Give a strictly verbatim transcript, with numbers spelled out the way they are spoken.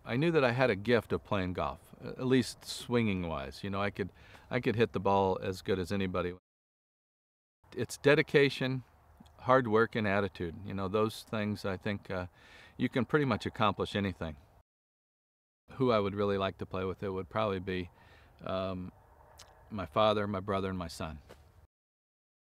I knew that I had a gift of playing golf, at least swinging wise. You know, I could, I could hit the ball as good as anybody. It's dedication, hard work, and attitude. You know, those things, I think uh, you can pretty much accomplish anything. Who I would really like to play with, it would probably be um, my father, my brother, and my son.